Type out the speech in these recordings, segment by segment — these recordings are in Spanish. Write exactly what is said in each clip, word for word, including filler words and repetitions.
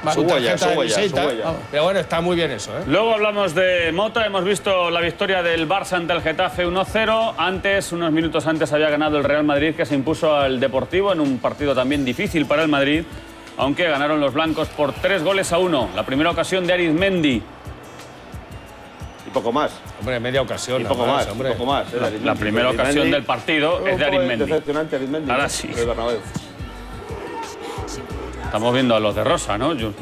Subo ya, subo ya, subo ya. Pero bueno, está muy bien eso, ¿eh? Luego hablamos de Mota. Hemos visto la victoria del Barça ante el Getafe uno cero. Antes, unos minutos antes, había ganado el Real Madrid, que se impuso al Deportivo en un partido también difícil para el Madrid, aunque ganaron los blancos por tres goles a uno. La primera ocasión de Arizmendi. Y poco más. Hombre, media ocasión. Y poco más, hombre. y poco más. La, la primera Arizmendi. ocasión del partido es de Arizmendi. Decepcionante Arizmendi. Ahora sí. El Bernabéu. Estamos viendo a los de Rosa, ¿no? Yo-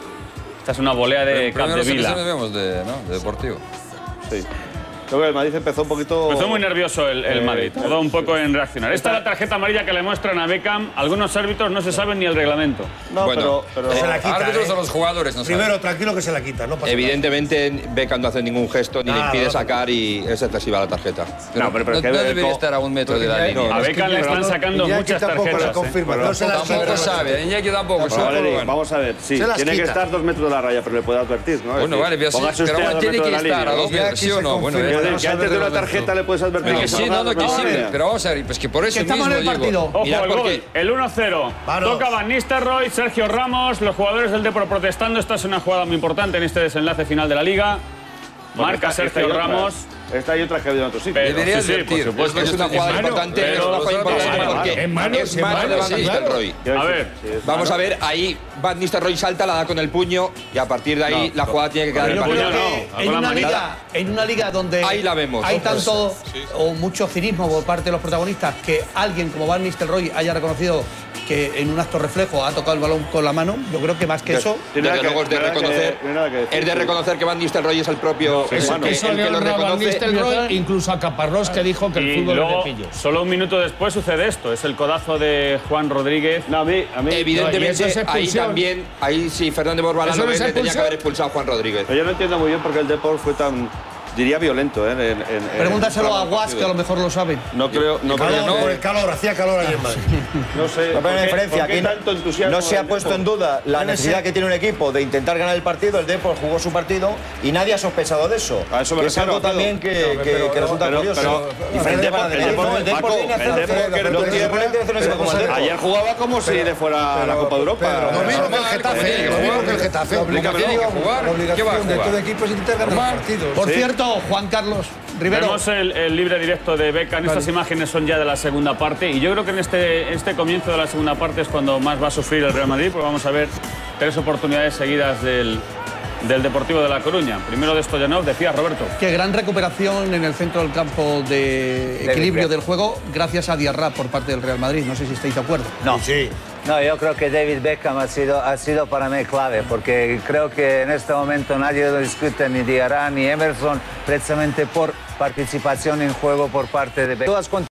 Esta es una volea de Capdevila. vemos de, ¿no? de Deportivo. Sí. Creo que el Madrid empezó un poquito... Empezó muy nervioso el, el Eh, Madrid, tardó un poco en reaccionar. Esta es la tarjeta amarilla que le muestran a Beckham. Algunos árbitros no se saben ni el reglamento. No, Bueno, pero... pero... Se la quita, Árbitros ¿eh? a los jugadores, no saben. Primero, tranquilo que se la quita, no pasa Evidentemente, Beckham no hace ningún gesto ni le Nada, impide no, sacar y es excesiva la tarjeta. No, pero, pero no, es que... no debería co- estar a un metro de la Porque línea. A Beckham le están sacando Iñaki muchas tampoco la tarjetas. ¿eh? confirma. nada. No se la Tampoco quita. sabe, Iñaki tampoco Pero, sabe. Valeri, vamos a ver, sí, Se las tiene que quita. estar dos metros de la raya, pero le puede advertir, ¿no? Es Bueno, decir, vale, pero, sí, póngase pero usted a bueno, dos tiene metros que de la estar a línea, dos ¿no? metros, ¿sí o no? Bueno, Quiero eh, decir, no que sabe antes de una reglamento. tarjeta le puedes advertir pero que sí, se no, ponga no, a que dos sí, metros de la línea. pero vamos a ver, pues que por eso Que estamos mismo en el partido. digo. Ojo Mirad al por gol, qué. el uno cero. Vamos. Toca Van Nistelrooy, Sergio Ramos, los jugadores del Depor protestando. Esta es una jugada muy importante en este desenlace final de la Liga. Bueno, Marca esta- esta Sergio y otras. Ramos. Esta y otra que ha habido en otros sitios. Pero- Debería sí, sí, advertir. por supuesto. Es una jugada mano, importante, pero- es una jugada importante pero- porque en mano, es en mano mano, de Van sí, Nistelrooy. A ver, Vamos a ver, ahí Van Nistelrooy salta, la da con el puño y a partir de ahí la jugada tiene que quedar en el Yo puño creo no, que con en la una, manita. liga, en una liga donde Ahí la vemos. hay Ojos. tanto o mucho cinismo por parte de los protagonistas, que alguien como Van Nistelrooy haya reconocido que en un acto reflejo ha tocado el balón con la mano, yo creo que más que eso... Tiene Desde nada que- luego es de tiene nada que- reconocer, tiene nada que decir, es de sí. reconocer que Van Nistelrooy es el propio Eso, el que- eso el le que lo honra a Van reconoce. Nistelrooy, incluso a Caparrós, que dijo que el y fútbol es luego, de pillos. solo un minuto después sucede esto. Es el codazo de Juan Rodríguez. No, a mí... A mí No, y Evidentemente, eso es ahí expulsión. también, ahí sí, Fernando Borbalán ¿Eso no lo es ve, le tenía que expulsión? haber expulsado a Juan Rodríguez. Pero yo no entiendo muy bien por qué el Depor fue tan, diría, violento, ¿eh? En, en- en- Pregúntaselo a en- Guas, que a lo mejor lo sabe. No creo... No, Calor, creo por que- el calor, hacía calor ayer en Madrid. no sé... No, pero ¿por hay una qué- diferencia. por qué Aquí no, tanto entusiasmo no se ha del puesto Depor? en duda la Debe necesidad ser. que tiene un equipo de intentar ganar el partido. El Depor jugó su partido y nadie ha sospechado de eso. A eso me Que es refiero, algo Alfredo. también que, que- pero- que resulta pero- curioso. pero- Diferente el para Depor- decir, el no, Depor- el Depor Paco, viene a el hacer Depor que no lo que se tierra- supone que tiene que hacer un equipo como el Depor. Ayer jugaba como si le fuera a la Copa de Europa. Lo mismo que el Getafe, lo mismo que el Getafe. Como tiene que jugar, La ¿qué va a obligación de jugar? todo equipo es intentar ganar Normal. los partidos. Por cierto, Juan Carlos Rivero, Vemos el, el libre directo de Beckham. Estas imágenes son ya de la segunda parte. Y yo creo que en este, este comienzo de la segunda parte es cuando más va a sufrir el Real Madrid, porque vamos a ver tres oportunidades seguidas del, del Deportivo de La Coruña. Primero de Stoyanov, decía Roberto. qué gran recuperación en el centro del campo de equilibrio del juego gracias a Diarra por parte del Real Madrid. No sé si estáis de acuerdo. No, Sí. no, yo creo que David Beckham ha sido, ha sido para mí clave, porque creo que en este momento nadie lo discute, ni Diarra ni Emerson, precisamente por participación en juego por parte de Beckham. Todas con-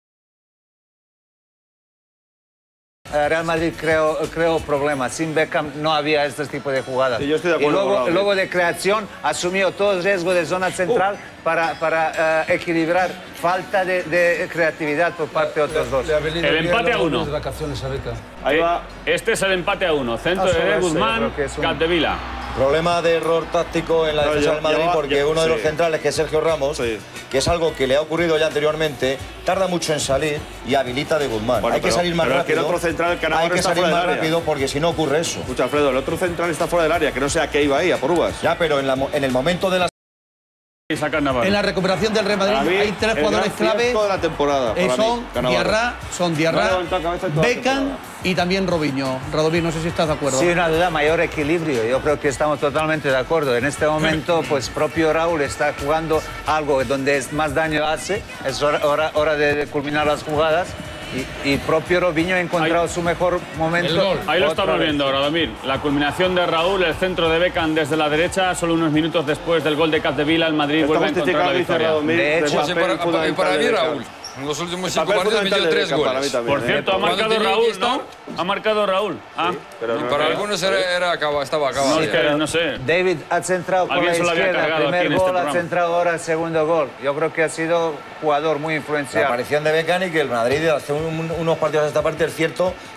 Eh, Real Madrid creó, creó problemas. Sin Beckham no había este tipo de jugadas. Sí, yo estoy de y acuerdo luego, con Raúl. luego de creación asumió todo el riesgo de zona central para, para eh, equilibrar falta de, de creatividad por parte de otros dos. El empate a uno. Ahí va. Este es el empate a uno. Centro Ah, de solo Eder ese, yo Guzmán, creo que es un- Capdevila. Problema de error táctico en la No, defensa yo- del Madrid yo- porque yo- uno de los sí. centrales, que es Sergio Ramos, Sí. que es algo que le ha ocurrido ya anteriormente, tarda mucho en salir y habilita de Guzmán. Bueno, hay que pero- salir más pero es que el rápido. otro central, el Cannavaro, hay que está salir fuera más del área. rápido porque si no ocurre eso. Escucha, Alfredo, el otro central está fuera del área, que no sé a qué iba ahí, a por uvas. Ya, pero en, la mo- en el momento de la Y saca Navarro. En la recuperación del Real Madrid Para mí, hay tres el jugadores gran clave. fiasco de la temporada. Eh, para son mí, Cannavaro. Diarra, son No ha Diarra, levantado cabeza en toda la Beckham temporada. y también Robinho. Radovir, no sé si estás de acuerdo. Sí, una duda, mayor equilibrio. Yo creo que estamos totalmente de acuerdo. En este momento, pues propio Raúl está jugando algo donde es más daño hace. Es hora, hora, hora de, de culminar las jugadas. Y, y propio Robinho ha encontrado Ahí- su mejor momento. El gol. Ahí lo Otra estamos vez. viendo, Radomir. La culminación de Raúl, el centro de Beckham desde la derecha. Solo unos minutos después del gol de Capdevila, el Madrid Está vuelve a encontrar la justificado, dice victoria. Radomir, De del hecho, Pues, papel para, para, fundamental para de mí, Beckham. Raúl, en los últimos El cinco papel partidos metió fundamental de tres Beckham, para mí goles. también, Por ¿eh? cierto, ha Cuando marcado tenía que Raúl, estar- ¿no? Ha marcado Raúl. Ah, Pero No, no- para no- algunos era, era acaba- estaba acabado. no, es ya. que no sé. David ha centrado por Alguien la se lo había izquierda. cargado aquí Primer en este gol, ha programa. centrado ahora el segundo gol. Yo creo que ha sido jugador muy La influencial. aparición de Beckham y que el Madrid hace un- unos partidos a esta parte es cierto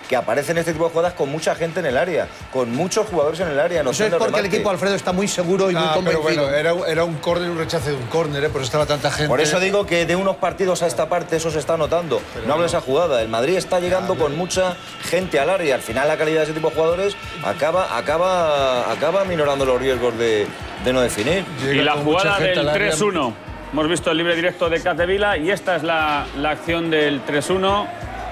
que aparecen este tipo de jugadas con mucha gente en el área, con muchos jugadores en el área. No Eso es porque el equipo, Alfredo, está muy seguro y muy Ah, pero convencido. bueno, era, un- era un córner, un rechace de un córner, ¿eh? Por eso estaba tanta gente. Por eso digo que de unos partidos a esta parte eso se está notando. No hablo de esa jugada. El Madrid está llegando con mucha gente al área. Al final la calidad de ese tipo de jugadores acaba, acaba, acaba minorando los riesgos de, de no definir. Y la jugada del tres uno. Hemos visto el libre directo de Capdevila y esta es la, la acción del tres uno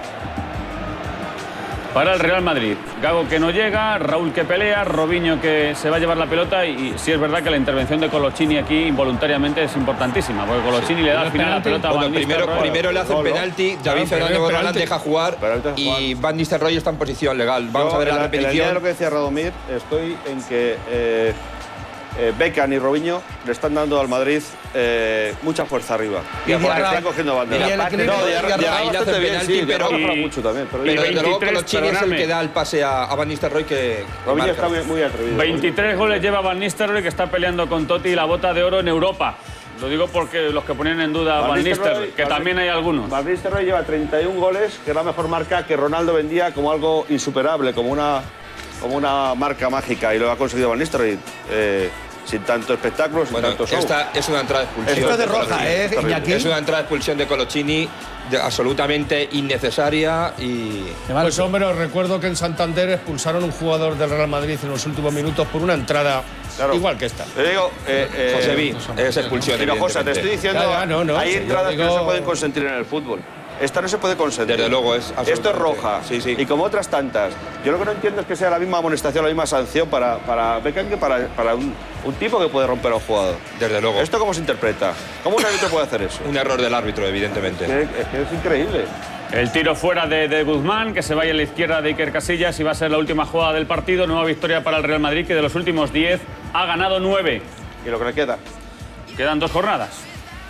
para el Real Madrid. Gago que no llega, Raúl que pelea, Robinho que se va a llevar la pelota y, y sí es verdad que la intervención de Coloccini aquí involuntariamente es importantísima, porque Coloccini le da al final la pelota a Bueno, Van primero, Nistelrooy. primero le hace el penalti, David Fernando Borralán deja jugar y Van Nistelrooy está en posición legal. Vamos Yo, a ver en la en línea de repetición. lo que decía Radomir, estoy en que eh, eh, Beckham y Robinho le están dando al Madrid eh, mucha fuerza arriba. Y Y aparte Diarra- están cogiendo bandera. y el equilibrio No, de Diarra- Diarra- Diarra ahí le hace bastante bien, penalti, sí, pero- Diarra ha jugado y- mucho también. Pero, Pero desde luego veintitrés, Coloccini es el perdonadme. que da el pase a, a Van Nistelrooy que, que Robinho marca. está muy, muy atrevido. veintitrés goles lleva Van Nistelrooy, que está peleando con Totti la bota de oro en Europa. Lo digo porque los que ponían en duda a Van Van Nistelrooy, Nistelrooy, que Van- también hay algunos. Van Nistelrooy lleva treinta y un goles, que es la mejor marca que Ronaldo vendía como algo insuperable, como una, como una marca mágica, y lo ha conseguido Van Nistelrooy. Eh, sin tanto espectáculo, sin Bueno, tanto show. esta es una entrada de expulsión. Esto es de de roja, Coloccini. ¿eh, Iñaki? Es una entrada de expulsión de Coloccini de- absolutamente innecesaria y... Pues hombre, os recuerdo que en Santander expulsaron a un jugador del Real Madrid en los últimos minutos por una entrada Claro. igual que esta. Te digo, eh, eh, José Vi, es expulsión, Mira, José, te evidentemente. estoy diciendo, Ya, ya, no, no, hay sí, yo entradas que no digo- se pueden consentir en el fútbol. Esta no se puede consentir. Desde luego, es Esto es absolutamente- roja. Sí, sí. Y como otras tantas. Yo lo que no entiendo es que sea la misma amonestación, la misma sanción para, para Beckham que para, para un, un tipo que puede romper a un jugador. Desde luego. ¿Esto cómo se interpreta? ¿Cómo un árbitro puede hacer eso? Un error del árbitro, evidentemente. Es que es, que es increíble. El tiro fuera de, de Guzmán, que se vaya a la izquierda de Iker Casillas y va a ser la última jugada del partido. Nueva victoria para el Real Madrid, que de los últimos diez ha ganado nueve. Y lo que le queda. Quedan dos jornadas.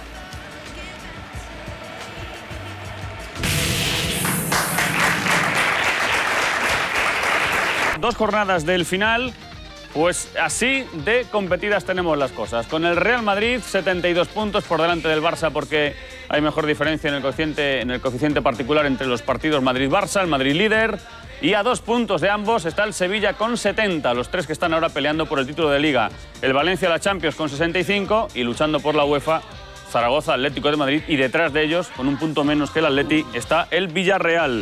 Dos jornadas del final, pues así de competidas tenemos las cosas. Con el Real Madrid, setenta y dos puntos por delante del Barça, porque hay mejor diferencia en el coeficiente, en el coeficiente particular entre los partidos Madrid-Barça, el Madrid líder. Y a dos puntos de ambos está el Sevilla con setenta, los tres que están ahora peleando por el título de Liga. El Valencia, la Champions, con sesenta y cinco y luchando por la UEFA, Zaragoza, Atlético de Madrid. Y detrás de ellos, con un punto menos que el Atleti, está el Villarreal.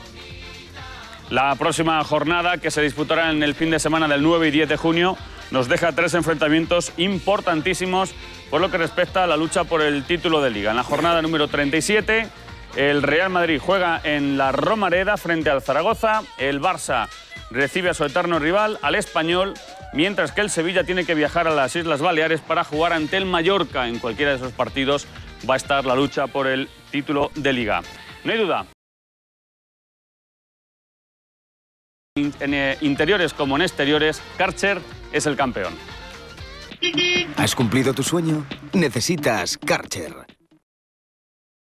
La próxima jornada, que se disputará en el fin de semana del nueve y diez de junio, nos deja tres enfrentamientos importantísimos por lo que respecta a la lucha por el título de Liga. En la jornada número treinta y siete, el Real Madrid juega en la Romareda frente al Zaragoza, el Barça recibe a su eterno rival, al Español, mientras que el Sevilla tiene que viajar a las Islas Baleares para jugar ante el Mallorca. En cualquiera de esos partidos va a estar la lucha por el título de Liga. No hay duda. En eh, interiores como en exteriores, Karcher es el campeón. ¿Has cumplido tu sueño? Necesitas Karcher.